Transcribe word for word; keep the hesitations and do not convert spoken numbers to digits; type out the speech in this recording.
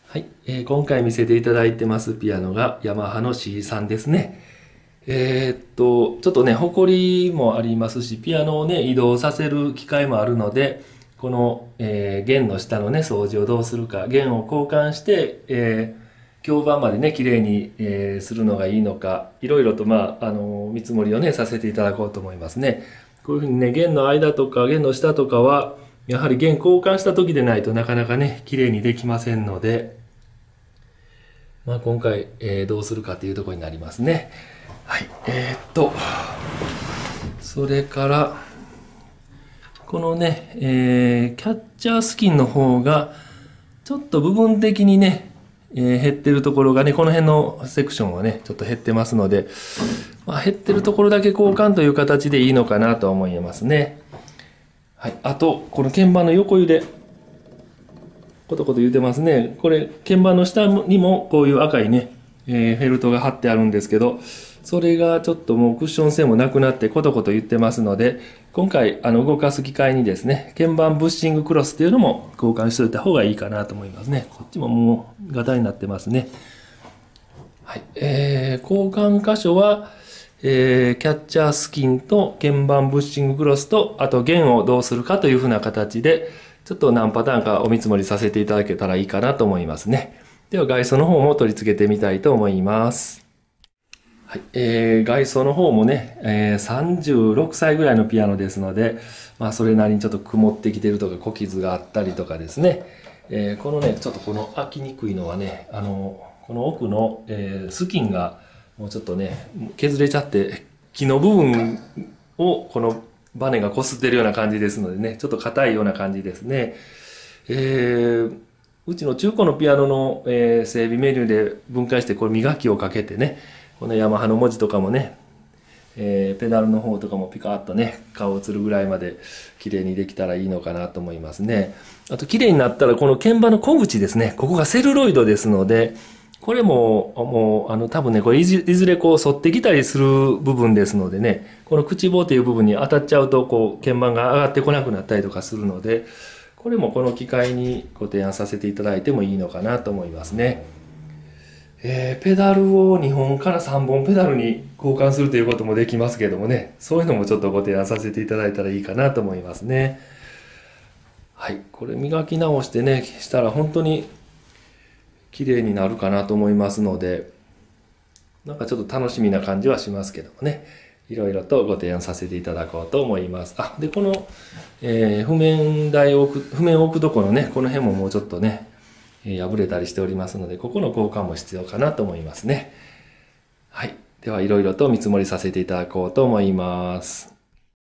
はい、えー今回見せていただいてますピアノがヤマハの シーさん ですね。えーっと、ちょっとね、ホコリもありますし、ピアノをね、移動させる機会もあるので、この、えー弦の下のね、掃除をどうするか、弦を交換して、えー響板までね、綺麗に、えーするのがいいのか、いろいろと、まあ、あの、見積もりをね、させていただこうと思いますね。こういうふうにね、弦の間とか弦の下とかは、やはり弦交換した時でないとなかなかね、綺麗にできませんので、まあ、今回、えーどうするかというところになりますね。はい。えーっと、それから、このね、えーキャッチャースキンの方が、ちょっと部分的にね、えー減ってるところがね、この辺のセクションはね、ちょっと減ってますので、まあ、減ってるところだけ交換という形でいいのかなと思いますね。はい。あと、この鍵盤の横揺れ。コトコト言ってますね。これ、鍵盤の下にもこういう赤いね、えーフェルトが貼ってあるんですけど、それがちょっともうクッション性もなくなってコトコト言ってますので、今回あの動かす機会にですね、鍵盤ブッシングクロスっていうのも交換しておいた方がいいかなと思いますね。こっちももうガタになってますね。はい。えー、交換箇所は、えーキャッチャースキンと鍵盤ブッシングクロスと、あと弦をどうするかというふうな形で、ちょっと何パターンかお見積もりさせていただけたらいいかなと思いますね。では外装の方も取り付けてみたいと思います。はい。えー、外装の方もね、えーさんじゅうろくさいぐらいのピアノですので、まあそれなりにちょっと曇ってきてるとか小傷があったりとかですね。えーこのね、ちょっとこの開きにくいのはね、あの、この奥の、えースキンがもうちょっとね、削れちゃって、木の部分をこのバネが擦ってるような感じですのでね、ちょっと硬いような感じですね。えーうちの中古のピアノの、えー整備メニューで分解してこれ磨きをかけてね、このヤマハの文字とかもね、えーペダルの方とかもピカッとね、顔映るぐらいまで綺麗にできたらいいのかなと思いますね。あと綺麗になったらこの鍵盤の小口ですね、ここがセルロイドですので、これも、もう、あの、多分ね、これいずいずれこう反ってきたりする部分ですのでね、この口棒という部分に当たっちゃうと、こう、鍵盤が上がってこなくなったりとかするので、これもこの機会にご提案させていただいてもいいのかなと思いますね。えーペダルをにほんからさんぼんペダルに交換するということもできますけどもね、そういうのもちょっとご提案させていただいたらいいかなと思いますね。はい、これ磨き直してね、したら本当に綺麗になるかなと思いますので、なんかちょっと楽しみな感じはしますけどもね、いろいろとご提案させていただこうと思います。あ、で、この、えー譜面台を置く、譜面を置くところのね、この辺ももうちょっとね、えー破れたりしておりますので、ここの交換も必要かなと思いますね。はい。では、いろいろと見積もりさせていただこうと思います。